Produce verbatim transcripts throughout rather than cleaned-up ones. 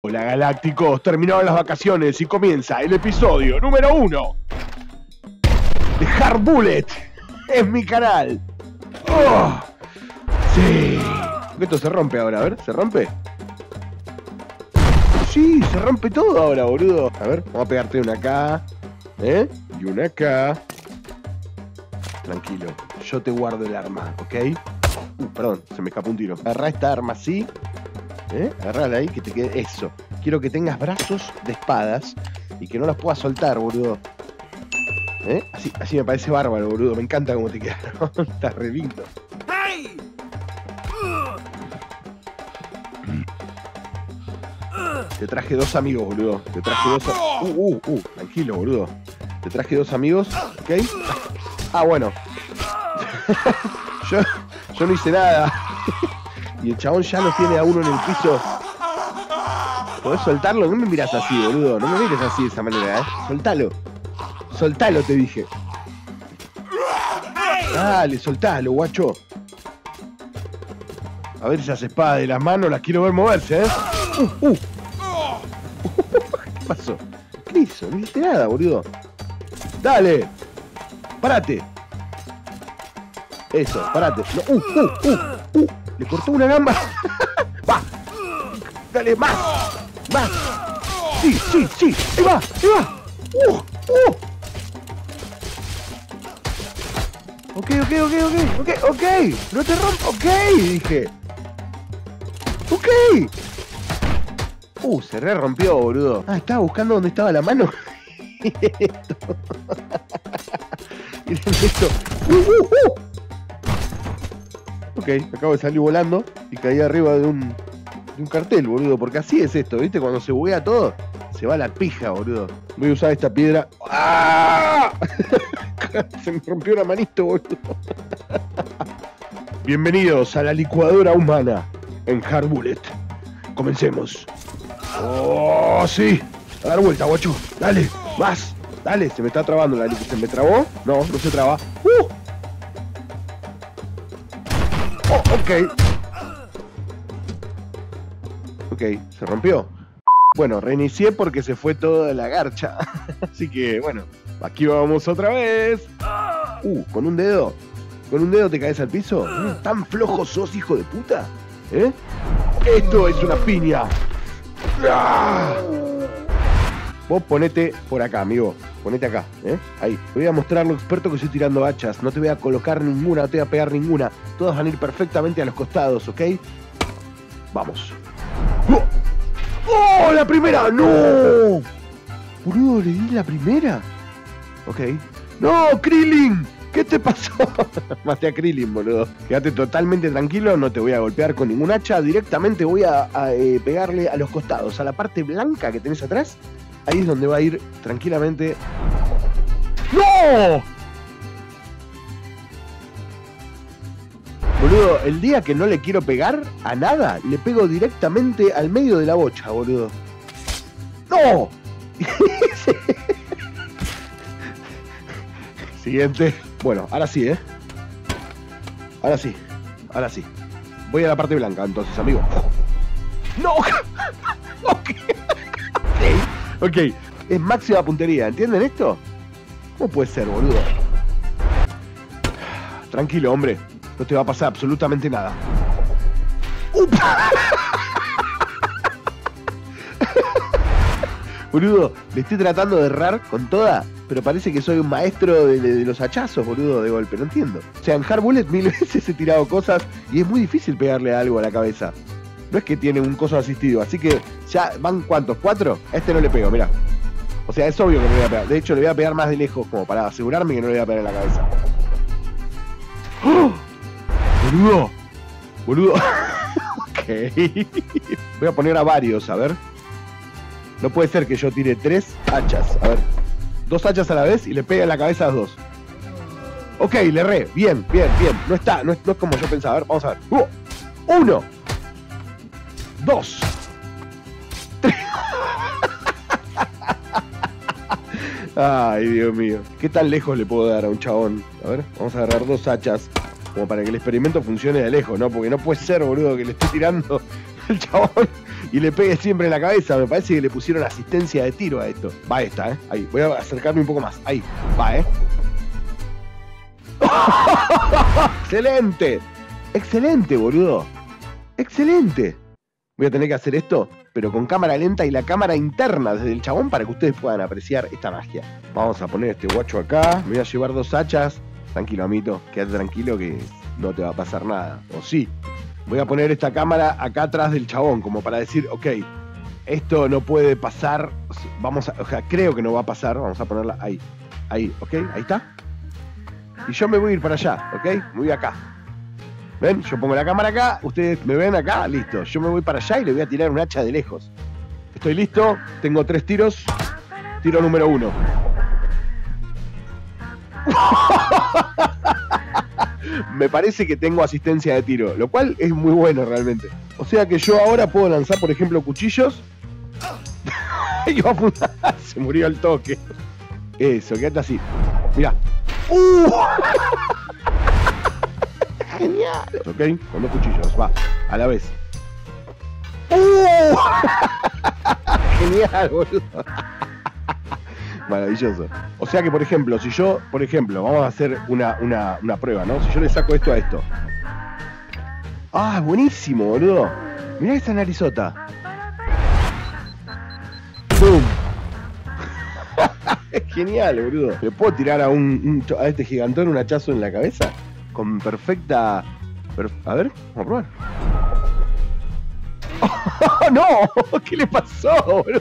Hola galácticos, terminaron las vacaciones y comienza el episodio número uno de Hard Bullet. Es mi canal. Oh, sí. Esto se rompe ahora, a ver, ¿se rompe? Sí, se rompe todo ahora, boludo. A ver, vamos a pegarte una acá, ¿eh? Y una acá. Tranquilo, yo te guardo el arma, ¿ok? Uh, perdón, se me escapó un tiro. Agarrá esta arma así, ¿eh? Agarrala ahí, que te quede eso. Quiero que tengas brazos de espadas y que no las puedas soltar, boludo. ¿Eh? Así, así me parece bárbaro, boludo. Me encanta cómo te queda. Estás re lindo. Te traje dos amigos, boludo. Te traje dos... Uh, uh, uh. Tranquilo, boludo. Te traje dos amigos, ¿ok? Ah, bueno. yo, yo no hice nada. Y el chabón ya lo tiene a uno en el piso. ¿Podés soltarlo? No me miras así, boludo. No me mires así de esa manera, ¿eh? Soltalo. Soltalo, te dije. Dale, soltalo, guacho. A ver esas espadas de las manos, las quiero ver moverse, ¿eh? Uh, uh. ¿Qué pasó? ¿Qué hizo? No hiciste nada, boludo. Dale. Párate. Eso, párate. No, uh, uh, uh, uh. Le cortó una gamba. Va. Dale, más. Más. Sí, sí, sí. Ahí va, ahí va. Uh, uh. Ok, ok, ok, ok, ok, ok. No te rompo. Ok, dije. Ok. Uh, se re rompió, boludo. Ah, estaba buscando dónde estaba la mano. Esto. Miren esto. Uh, uh, uh. Ok, acabo de salir volando y caí arriba de un, de un cartel, boludo. Porque así es esto, ¿viste? Cuando se buguea todo, se va a la pija, boludo. Voy a usar esta piedra. ¡Ah! Se me rompió la manito, boludo. Bienvenidos a la licuadora humana en Hard Bullet. Comencemos. ¡Oh, sí! A dar vuelta, guacho. Dale, más. Dale, se me está trabando la licuadora. ¿Se me trabó? No, no se traba. ¡Uh! Oh, ok. Ok, se rompió. Bueno, reinicié porque se fue toda la garcha. Así que, bueno, aquí vamos otra vez. Uh, con un dedo. ¿Con un dedo te caes al piso? ¿Tan flojo sos, hijo de puta? ¿Eh? Esto es una piña. ¡Ah! Vos ponete por acá, amigo. Ponete acá, ¿eh? Ahí. Te voy a mostrar lo experto que estoy tirando hachas. No te voy a colocar ninguna, no te voy a pegar ninguna. Todas van a ir perfectamente a los costados, ¿ok? Vamos. ¡Oh! ¡Oh, la primera! ¡No! Boludo, le di la primera. Ok. ¡No, Krillin! ¿Qué te pasó? Maté a Krillin, boludo. Quédate totalmente tranquilo, no te voy a golpear con ningún hacha. Directamente voy a, a eh, pegarle a los costados, a la parte blanca que tenés atrás. Ahí es donde va a ir tranquilamente. ¡No! Boludo, el día que no le quiero pegar a nada, le pego directamente al medio de la bocha, boludo. ¡No! Siguiente. Bueno, ahora sí, ¿eh? Ahora sí, ahora sí. Voy a la parte blanca, entonces, amigo. ¡No! Ok. Ok, es máxima puntería, ¿entienden esto? ¿Cómo puede ser, boludo? Tranquilo, hombre. No te va a pasar absolutamente nada. ¡Upa! Boludo, le estoy tratando de errar con toda, pero parece que soy un maestro de, de, de los hachazos, boludo, de golpe. No entiendo. O sea, en Hard Bullet mil veces he tirado cosas y es muy difícil pegarle algo a la cabeza. No es que tiene un coso asistido, así que ya van ¿cuántos? ¿Cuatro? A este no le pego, mirá. O sea, es obvio que no le voy a pegar. De hecho, le voy a pegar más de lejos, como para asegurarme que no le voy a pegar en la cabeza. ¡Oh! Boludo. Boludo. Ok. Voy a poner a varios, a ver. No puede ser que yo tire tres hachas. A ver. Dos hachas a la vez y le pegue en la cabeza a los dos. Ok, le erré. Bien, bien, bien. No está, no es, no es como yo pensaba. A ver, vamos a ver. Uh, uno. Dos. Tres. Ay, Dios mío. ¿Qué tan lejos le puedo dar a un chabón? A ver, vamos a agarrar dos hachas. Como para que el experimento funcione de lejos, ¿no? Porque no puede ser, boludo, que le estoy tirando el chabón y le pegue siempre en la cabeza. Me parece que le pusieron asistencia de tiro a esto. Va esta, ¿eh? Ahí, voy a acercarme un poco más. Ahí, va, ¿eh? ¡Excelente! ¡Excelente, boludo! ¡Excelente! Voy a tener que hacer esto, pero con cámara lenta y la cámara interna desde el chabón para que ustedes puedan apreciar esta magia. Vamos a poner este guacho acá. Me voy a llevar dos hachas. Tranquilo, amito. Quédate tranquilo que no te va a pasar nada. O sí. Voy a poner esta cámara acá atrás del chabón, como para decir, ok, esto no puede pasar. Vamos a, o sea, creo que no va a pasar. Vamos a ponerla ahí. Ahí, ok, ahí está. Y yo me voy a ir para allá, ok. Me voy acá. ¿Ven? Yo pongo la cámara acá, ustedes me ven acá, listo. Yo me voy para allá y le voy a tirar un hacha de lejos. Estoy listo, tengo tres tiros. Tiro número uno. Me parece que tengo asistencia de tiro, lo cual es muy bueno realmente. O sea que yo ahora puedo lanzar, por ejemplo, cuchillos. Y va a apuntar. Se murió al toque. Eso, quédate así. Mirá. ¡Uh! Genial. Ok, con dos cuchillos, va, a la vez. ¡Uh! Genial, boludo. Maravilloso. O sea que, por ejemplo, si yo, por ejemplo, vamos a hacer una, una, una prueba, ¿no? Si yo le saco esto a esto. Ah, buenísimo, boludo. Mirá esa narizota. ¡Bum! Es genial, boludo. ¿Le puedo tirar a, un, un, a este gigantón un hachazo en la cabeza? Con perfecta... Perf... A ver, vamos a probar. ¡Oh, no! ¿Qué le pasó, boludo?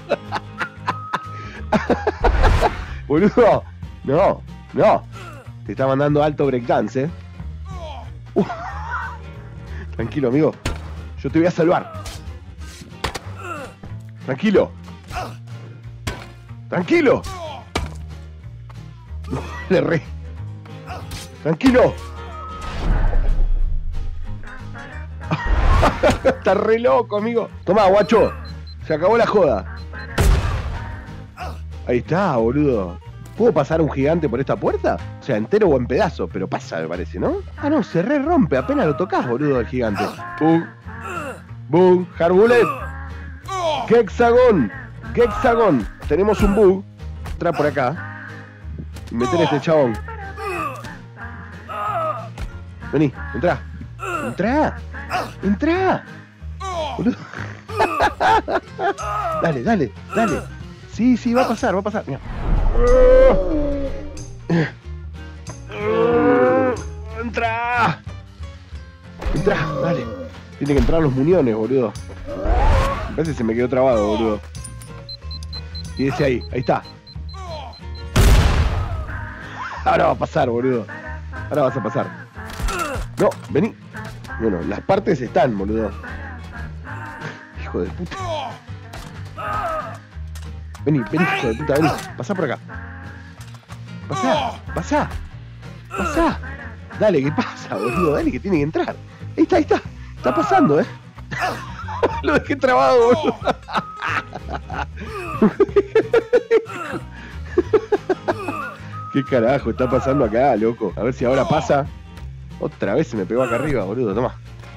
Boludo, no, no. Te está mandando alto breakdance, ¿eh? Uh. Tranquilo, amigo. Yo te voy a salvar. Tranquilo. Tranquilo. Le re. Tranquilo. Está re loco, amigo. Toma, guacho. Se acabó la joda. Ahí está, boludo. ¿Puedo pasar un gigante por esta puerta? O sea, entero o en pedazos, pero pasa, me parece, ¿no? Ah, no, se re rompe. Apenas lo tocas, boludo, el gigante. Boom. Boom. Hardbullet. Hexagon. Hexagon. Tenemos un bug. Entra por acá. Y meter a este chabón. Vení, entra. Entra. Entra. Boludo. Dale, dale, dale. Sí, sí, va a pasar, va a pasar. Mira. Entra. Entra, dale. Tiene que entrar los muñones, boludo. A veces se me quedó trabado, boludo. Y ese ahí, ahí está. Ahora va a pasar, boludo. Ahora vas a pasar. No, vení. Bueno, las partes están, boludo. Hijo de puta. Vení, vení, hijo de puta, vení. Pasá por acá. Pasá, pasá. Pasá. Dale, ¿qué pasa, boludo? Dale, que tiene que entrar. Ahí está, ahí está. Está pasando, ¿eh? Lo dejé trabado, boludo. ¿Qué carajo está pasando acá, loco? A ver si ahora pasa. Otra vez se me pegó acá arriba, boludo. Toma.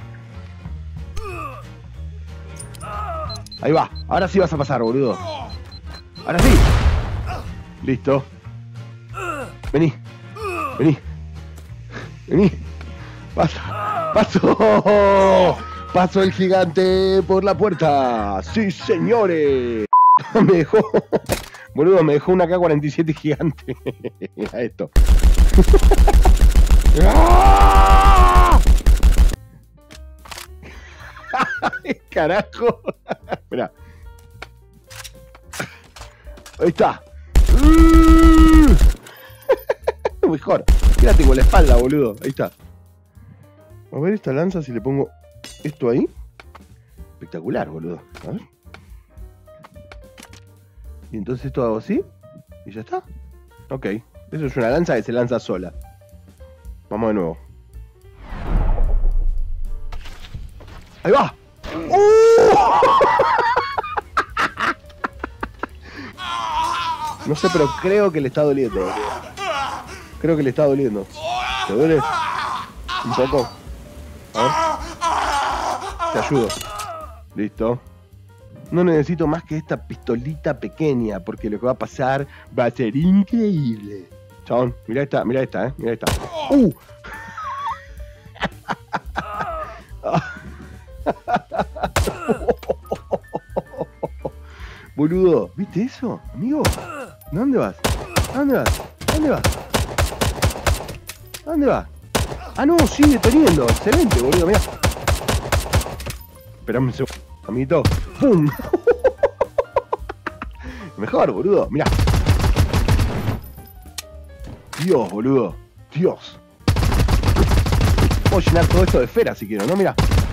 Ahí va. Ahora sí vas a pasar, boludo. Ahora sí. Listo. Vení. Vení. Vení. Pasa. ¡Pasó! ¡Pasó el gigante por la puerta! ¡Sí, señores! Me dejó... Boludo, me dejó una K cuarenta y siete gigante. Mira esto. ¡Ah! Carajo. Mirá. Ahí está. Mejor. Mira, tengo la espalda, boludo. Ahí está. A ver esta lanza si le pongo esto ahí. Espectacular, boludo. A ver. Y entonces esto hago así. Y ya está. Ok. Eso es una lanza que se lanza sola. Vamos de nuevo. ¡Ahí va! ¡Uh! No sé, pero creo que le está doliendo. Boludo. Creo que le está doliendo. ¿Te duele? Un poco. A ver. Te ayudo. Listo. No necesito más que esta pistolita pequeña, porque lo que va a pasar va a ser increíble. Chabón, mirá esta, mirá esta, eh, mirá esta. ¡Uh! Boludo, ¿viste eso, amigo? ¿Dónde vas? ¿A dónde vas? ¿A dónde vas? ¿A dónde vas? Ah, no, sigue teniendo. Excelente, boludo, mirá. Esperame un segundo, amiguito. ¡Pum! Mejor, boludo, mirá. Dios, boludo. Dios. Puedo llenar todo esto de esferas si quiero, ¿no? Mirá.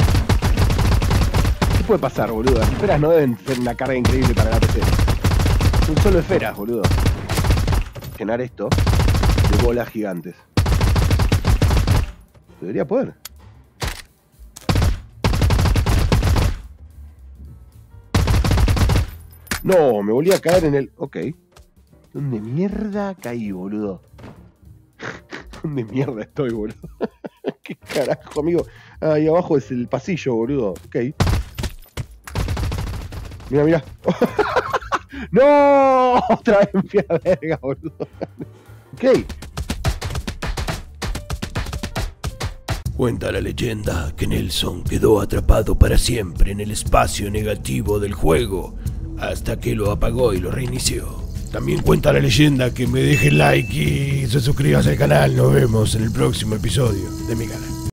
¿Qué puede pasar, boludo? Las esferas no deben ser una carga increíble para la P C. Son solo esferas, boludo. Llenar esto de bolas gigantes. Debería poder. No, me volví a caer en el... Ok. ¿Dónde mierda caí, boludo? ¿Dónde mierda estoy, boludo? ¿Qué carajo, amigo? Ah, ahí abajo es el pasillo, boludo. Ok. Mira, mira. ¡No! Otra vez me fui a la verga, boludo. Ok. Cuenta la leyenda que Nelson quedó atrapado para siempre en el espacio negativo del juego, hasta que lo apagó y lo reinició. También cuenta la leyenda que me dejen like y se suscriban al canal. Nos vemos en el próximo episodio de mi canal.